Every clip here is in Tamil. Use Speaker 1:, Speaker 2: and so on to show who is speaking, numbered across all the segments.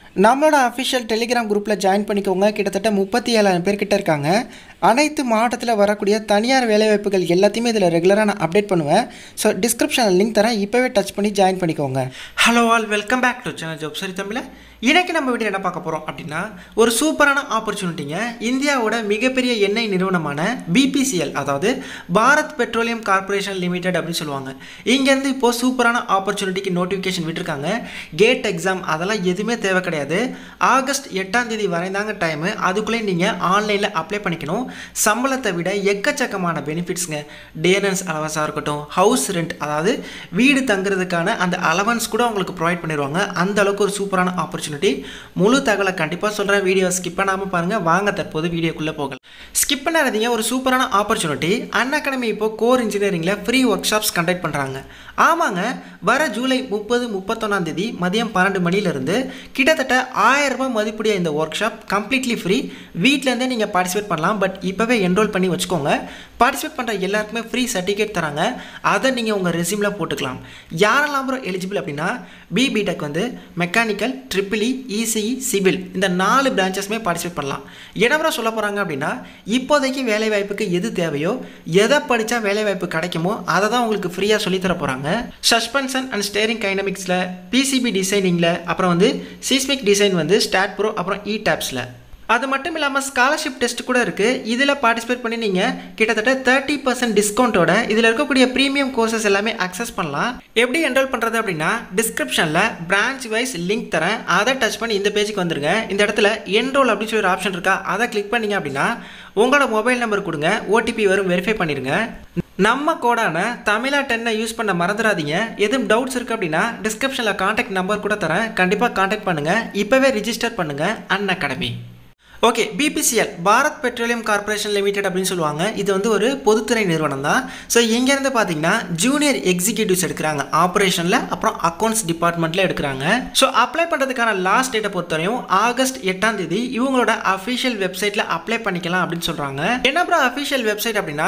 Speaker 1: நம்மளோட அஃபிஷியல் டெலிகிராம் குரூப்பில் ஜாயின் பண்ணிக்கோங்க. கிட்டத்தட்ட 37,000 பேர்கிட்ட இருக்காங்க. அனைத்து மாவட்டத்தில் வரக்கூடிய தனியார் வேலைவாய்ப்புகள் எல்லாத்தையுமே இதில் ரெகுலராக நான் அப்டேட் பண்ணுவேன். ஸோ டிஸ்கிரிப்ஷனில் லிங்க் தரேன், இப்போவே டச் பண்ணி ஜாயின் பண்ணிக்கோங்க.
Speaker 2: Hello all, welcome back to channel job சரி தமிழ். இன்றைக்கி நம்ம வீடியோ என்ன பார்க்க போகிறோம் அப்படின்னா, ஒரு சூப்பரான ஆப்பர்ச்சுனிட்டிங்க. இந்தியாவோட மிகப்பெரிய எண்ணெய் நிறுவனமான BPCL, அதாவது பாரத் பெட்ரோலியம் கார்பரேஷன் லிமிடெட் அப்படின்னு சொல்லுவாங்க. இங்கேருந்து இப்போது சூப்பரான ஆப்பர்ச்சுனிட்டிக்கு நோட்டிஃபிகேஷன் விட்டுருக்காங்க. கேட் எக்ஸாம் அதெல்லாம் எதுவுமே தேவை கிடையாது. ஆகஸ்ட் 8ஆம் தேதி வரைந்தாங்க டைமு. அதுக்குள்ளே நீங்கள் ஆன்லைனில் அப்ளை பண்ணிக்கணும். சம்பளத்தை விட எக்கச்சக்கமான பெனிஃபிட்ஸுங்க. டேனன்ஸ் அலவன்ஸாக இருக்கட்டும், ஹவுஸ் ரெண்ட் அதாவது வீடு தங்குறதுக்கான அந்த அலவன்ஸ் கூட உங்களுக்கு ப்ரொவைட் பண்ணிடுவாங்க. அந்த அளவுக்கு ஒரு சூப்பரான ஆப்பர்ச்சுனிட்டி. முழு தகவலை கண்டிப்பாக சொல்கிறேன், வீடியோ ஸ்கிப் பண்ணாமல் பாருங்கள். வாங்க தற்போது வீடியோக்குள்ளே போகலாம். ஸ்கிப் பண்ணாதீங்க. ஒரு சூப்பரான ஆப்பர்ச்சுனிட்டி. Unacademy இப்போ கோர் இன்ஜினியரிங்கில் ஃப்ரீ ஒர்க் ஷாப்ஸ் கண்டக்ட் பண்ணுறாங்க. ஆமாங்க, வர ஜூலை 30, 31ஆம் தேதி மதியம் 12 மணிலேருந்து கிட்டத்தட்ட 1000 ரூபாய் மதிப்புடைய இந்த ஒர்க் ஷாப் கம்ப்ளீட்லி ஃப்ரீ. வீட்டிலேருந்தே நீங்கள் பார்ட்டிசிபேட் பண்ணலாம். பட் இப்போவே என்ரோல் பண்ணி வச்சுக்கோங்க. பார்ட்டிசிபேட் பண்ணுற எல்லாருக்குமே ஃப்ரீ சர்டிஃபிகேட் தராங்க. அதை நீங்கள் உங்கள் ரெஸ்யூமில் போட்டுக்கலாம். யாரெல்லாம் ப்ரோ எலிஜிபிள் அப்படின்னா, BTech வந்து மெக்கானிக்கல், EEE, ECE, சிவில் இந்த 4 பிரான்ச்சஸ்மே பார்ட்டிசிபேட் பண்ணலாம். என்ன ப்ரோ சொல்ல போகிறாங்க அப்படின்னா, இப்போதைக்கு வேலைவாய்ப்புக்கு எது தேவையோ, எதை படித்தா வேலைவாய்ப்பு கிடைக்குமோ அதை தான் உங்களுக்கு ஃப்ரீயாக சொல்லித்தர போகிறாங்க. சஸ்பென்ஷன் அண்ட் ஸ்டேரிங் கைனமிக்ஸில், PCB டிசைனிங்கில், அப்புறம் வந்து சீஸ்மிக் டிசைன் வந்து StaadPro, அப்புறம் ETABSல. அது மட்டும் இல்லாமல் ஸ்காலர்ஷிப் டெஸ்ட் கூட இருக்குது. இதில் பார்ட்டிசிபேட் பண்ணி நீங்கள் கிட்டத்தட்ட 30% டிஸ்கவுண்ட்டோட இதில் இருக்கக்கூடிய ப்ரீமியம் கோர்சஸ் எல்லாமே அக்சஸ் பண்ணலாம். எப்படி என்ரோல் பண்ணுறது அப்படின்னா, டிஸ்கிரிப்ஷனில் பிரான்ச் வைஸ் லிங்க் தரேன். அதை டச் பண்ணி இந்த பேஜுக்கு வந்துருங்க. இந்த இடத்துல என்ரோல் அப்படின்னு சொல்லி ஒரு ஆப்ஷன் இருக்கா, அதை கிளிக் பண்ணிங்க அப்படின்னா உங்களோட மொபைல் நம்பர் கொடுங்க, OTP வரும், வெரிஃபை பண்ணிடுங்க. நம்ம கோடான தமிழா 10 யூஸ் பண்ண மறந்துடாதீங்க. எதுவும் டவுட்ஸ் இருக்குது அப்படின்னா டிஸ்கிரிப்ஷனில் கான்டாக்ட் நம்பர் கூட தரேன், கண்டிப்பாக கான்டாக்ட் பண்ணுங்கள். இப்போவே ரிஜிஸ்டர் பண்ணுங்கள் Unacademy. Okay, BPCL Bharat petroleum corporation limited அப்படின்னு சொல்லுவாங்க. இது வந்து ஒரு பொதுத்துறை நிறுவனம் தான். ஸோ இங்கேருந்து பார்த்தீங்கன்னா ஜூனியர் எக்ஸிக்யூட்டிவ்ஸ் எடுக்கிறாங்க ஆப்ரேஷனில், அப்புறம் அக்கௌண்ட்ஸ் டிபார்ட்மெண்ட்டில் எடுக்கிறாங்க. ஸோ அப்ளை பண்ணுறதுக்கான லாஸ்ட் டேட்டை பொறுத்தவரையும் ஆகஸ்ட் 8ஆம் தேதி இவங்களோட அஃபிஷியல் வெப்சைட்டில் அப்ளை பண்ணிக்கலாம் அப்படின்னு சொல்கிறாங்க. என்ன அப்புறம் அஃபிஷியல் வெப்சைட் அப்படின்னா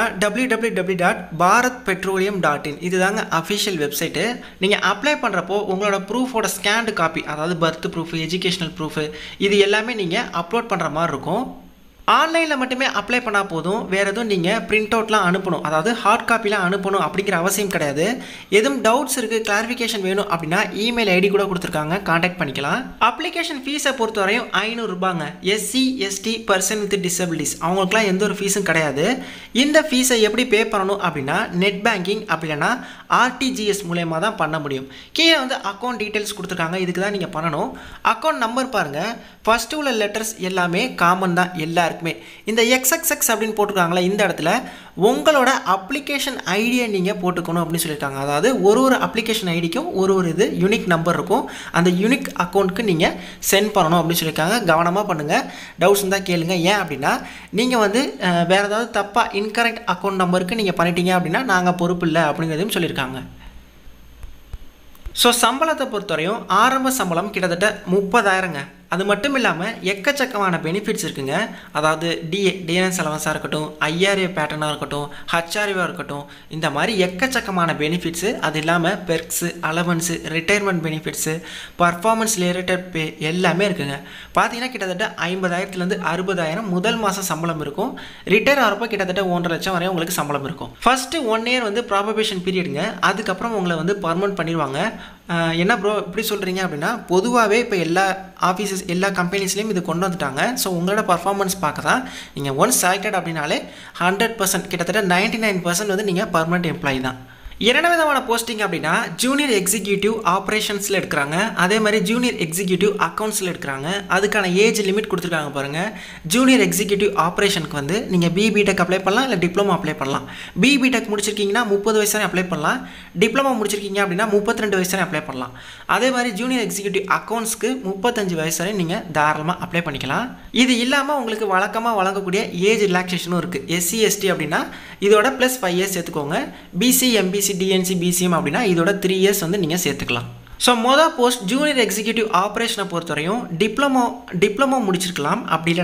Speaker 2: www.bharatpetroleum.in. இதுதாங்க அஃபிஷியல் வெப்சைட்டு. நீங்கள் அப்ளை பண்ணுறப்போ உங்களோட ப்ரூஃபோட ஸ்கேன்டு காப்பி, அதாவது பர்த் ப்ரூஃப், எஜுகேஷனல் ப்ரூஃப், இது எல்லாமே நீங்கள் அப்லோட் பண்ணுற மாதிரி இருக்கும். ஆன்லைனில் மட்டுமே அப்ளை பண்ணால் போதும். வேறு எதுவும் நீங்கள் பிரிண்ட் அவுட்லாம் அனுப்பணும், அதாவது ஹார்ட் காப்பிலாம் அனுப்பணும் அப்படிங்கிற அவசியம் கிடையாது. எதுவும் டவுட்ஸ் இருக்குது, கிளாரிஃபிகேஷன் வேணும் அப்படின்னா இமெயில் ஐடி கூட கொடுத்துருக்காங்க, கான்டாக்ட் பண்ணிக்கலாம். அப்ளிகேஷன் ஃபீஸை பொறுத்தவரையும் 500 ரூபாங்க. SC ST person with disabilities அவங்களுக்குலாம் எந்த ஒரு ஃபீஸும் கிடையாது. இந்த ஃபீஸை எப்படி பே பண்ணணும் அப்படின்னா, நெட் பேங்கிங் அப்படி இல்லைன்னா RTGS மூலயமா தான் பண்ண முடியும். கீழே வந்து அக்கௌண்ட் டீட்டெயில்ஸ் கொடுத்துருக்காங்க, இதுக்கு தான் நீங்கள் பண்ணணும். அக்கௌண்ட் நம்பர் பாருங்கள், ஃபஸ்ட்டு உள்ள லெட்டர்ஸ் எல்லாமே காமன் தான் எல்லாருக்குமே. இந்த XXX அப்படின்னு போட்டுருக்காங்களா, இந்த இடத்துல உங்களோட அப்ளிகேஷன் ஐடியை நீங்கள் போட்டுக்கணும் அப்படின்னு சொல்லியிருக்காங்க. அதாவது ஒரு அப்ளிகேஷன் ஐடிக்கும் ஒரு இது யூனிக் நம்பர் இருக்கும். அந்த யூனிக் அக்கௌண்ட்டுக்கு நீங்கள் சென்ட் பண்ணணும் அப்படின்னு சொல்லியிருக்காங்க. கவனமாக பண்ணுங்கள், டவுட்ஸ் இருந்தால் கேளுங்க. ஏன் அப்படின்னா, நீங்கள் வந்து வேறு ஏதாவது தப்பாக இன்கரெக்ட் அக்கௌண்ட் நம்பருக்கு நீங்கள் பண்ணிட்டீங்க அப்படின்னா நாங்கள் பொறுப்பு இல்லை அப்படிங்கிறதையும் சொல்லியிருக்காங்க. ஸோ சம்பளத்தை பொறுத்தவரையும் ஆரம்ப சம்பளம் கிட்டத்தட்ட 30,000ங்க. அது மட்டும் இல்லாமல் எக்கச்சக்கமான பெனிஃபிட்ஸ் இருக்குங்க. அதாவது DNS அலவன்ஸாக இருக்கட்டும், IRA பேட்டர்னாக இருக்கட்டும், HRA இருக்கட்டும், இந்த மாதிரி எக்கச்சக்கமான பெனிஃபிட்ஸு. அது இல்லாமல் perks, allowance, retirement benefits, performance related pay எல்லாமே இருக்குங்க. பார்த்தீங்கன்னா கிட்டத்தட்ட 50,000லேருந்து 60,000 முதல் மாதம் சம்பளம் இருக்கும். ரிட்டையர் ஆகிறப்போ கிட்டத்தட்ட 1.5 லட்சம் வரையும் உங்களுக்கு சம்பளம் இருக்கும். ஃபஸ்ட்டு 1 இயர் வந்து ப்ராபபேஷன் பீரியடுங்க. அதுக்கப்புறம் உங்களை வந்து பர்மனன்ட் பண்ணிடுவாங்க. என்ன ப்ரோ இப்படி சொல்கிறீங்க அப்படின்னா, பொதுவாகவே இப்போ எல்லா ஆஃபீஸஸ் எல்லா கம்பெனிஸ்லேயும் இது கொண்டு வந்துட்டாங்க. ஸோ உங்களோட பர்ஃபார்மன்ஸ் பார்க்க தான். நீங்கள் ஒன்ஸ் செலக்டட் அப்படின்னாலே 100% கிட்டத்தட்ட 99% வந்து நீங்கள் பர்மனெண்ட் எம்ப்ளாயி தான். என்ன விதமான போஸ்டிங் அப்படின்னா, ஜூனியர் எக்ஸிக்யூட்டிவ் ஆப்ரேஷன்ஸில் எடுக்கிறாங்க, அதே மாதிரி ஜூனியர் எக்ஸிக்யூட்டிவ் அக்கௌண்ட்ஸில் எடுக்கிறாங்க. அதுக்கான ஏஜ் லிமிட் கொடுத்துருக்காங்க பாருங்கள். ஜூனியர் எக்ஸிக்யூட்டிவ் ஆப்ரேஷனுக்கு வந்து நீங்கள் BTech அப்ளை பண்ணலாம், இல்லை டிப்ளமோ அப்ளை பண்ணலாம். BTech முடிச்சிருக்கீங்கன்னா 30 வயசு வரை அப்ளை பண்ணலாம். டிப்ளமோ முடிச்சிருக்கீங்க அப்படின்னா 32 வயசு வரை அப்ளை பண்ணலாம். அதே மாதிரி ஜூனியர் எக்ஸிக்யூட்டிவ் அக்கௌண்ட்ஸ்க்கு 35 வயசு வரை நீங்கள் தாராளமாக அப்ளை பண்ணிக்கலாம். இது இல்லாமல் உங்களுக்கு வழக்கமாக வழங்கக்கூடிய ஏஜ் ரிலாக்ஸேஷனும் இருக்குது. SC ST அப்படின்னா இதோட ப்ளஸ் 5 இயர்ஸ் சேர்த்துக்கோங்க. BC MBC DNC BCM அப்படின்னா இதோட 3 இயர்ஸ் வந்து நீங்கள் சேர்த்துக்கலாம். ஸோ மொதல் போஸ்ட் ஜூனியர் எக்ஸிக்யூட்டிவ் ஆப்ரேஷனை பொறுத்தவரையும் டிப்ளமோ முடிச்சிருக்கலாம். அப்படி இல்லைனா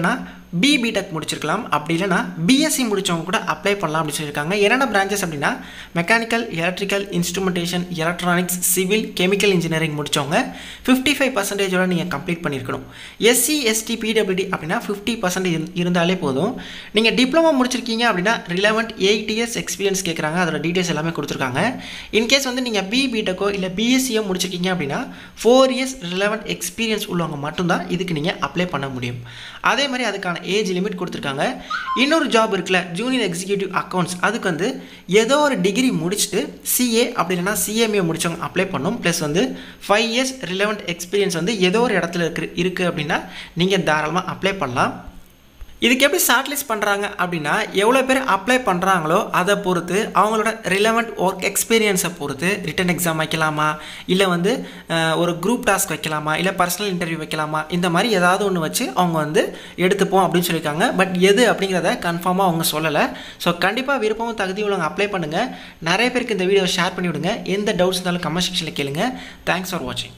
Speaker 2: பிடெக் முடிச்சிருக்கலாம், அப்படி இல்லைனா பிஎஸ்சி முடித்தவங்க கூட அப்ளை பண்ணலாம் அப்படின்னு சொல்லியிருக்காங்க. என்னென்ன பிரான்ச்சஸ் அப்படின்னா mechanical, electrical, instrumentation, electronics, civil, chemical engineering முடித்தவங்க 55% நீங்கள் கம்ப்ளீட் பண்ணியிருக்கணும். எஸ்சி, எஸ்டி, பிடபிள்யூடி அப்படின்னா 50% இருந்தாலே போதும். நீங்கள் டிப்ளமோ முடிச்சிருக்கீங்க அப்படின்னா ரிலவெண்ட் 8 years எக்ஸ்பீரியன்ஸ் கேட்குறாங்க. அதோட டீட்டெயில்ஸ் எல்லாமே கொடுத்துருக்காங்க. இன்கேஸ் வந்து நீங்கள் பிடெக்கோ இல்லை பிஎஸ்சியோ முடிச்சிருக்கீங்க அப்படின்னா 4 years ரிலவெண்ட் எக்ஸ்பீரியன்ஸ் உள்ளவங்க மட்டும்தான் இதுக்கு நீங்கள் அப்ளை பண்ண முடியும். அதே மாதிரி அதுக்கான ஏஜ் லிமிட் கொடுத்துருக்காங்க. இன்னொரு ஜாப் இருக்குல்ல, ஜூனியர் எக்ஸிக்யூட்டிவ் அக்கௌண்ட்ஸ், அதுக்கு வந்து ஏதோ ஒரு டிகிரி முடிச்சுட்டு சிஏ அப்படி இல்லைனா சிஎம்ஏ முடிச்சவங்க அப்ளை பண்ணும். ப்ளஸ் வந்து 5 years ரிலவெண்ட் எக்ஸ்பீரியன்ஸ் வந்து ஏதோ ஒரு இடத்துல இருக்குது அப்படின்னா நீங்கள் தாராளமாக அப்ளை பண்ணலாம். இதுக்கு எப்படி ஷார்ட்லிஸ்ட் பண்ணுறாங்க அப்படின்னா எவ்வளோ பேர் அப்ளை பண்ணுறாங்களோ அதை பொறுத்து அவங்களோட ரிலவெண்ட் ஒர்க் எக்ஸ்பீரியன்ஸை பொறுத்து ரிட்டன் எக்ஸாம் வைக்கலாமா, இல்லை வந்து ஒரு குரூப் டாஸ்க் வைக்கலாமா, இல்லை பர்சனல் இன்டர்வியூ வைக்கலாமா, இந்த மாதிரி ஏதாவது ஒன்று வச்சு அவங்க வந்து எடுத்துப்போம் அப்படின்னு சொல்லியிருக்காங்க. பட் எது அப்படிங்கிறத கன்ஃபார்மாக அவங்க சொல்லலை. ஸோ கண்டிப்பாக விருப்பமும் தகுதி உள்ளவங்க அப்ளை பண்ணுங்கள். நிறைய பேருக்கு இந்த வீடியோவை ஷேர் பண்ணிவிடுங்க. எந்த டவுட்ஸ் இருந்தாலும் கமெண்ட் செக்ஷனில் கேளுங்க. தேங்க்ஸ் ஃபார் வாட்சிங்.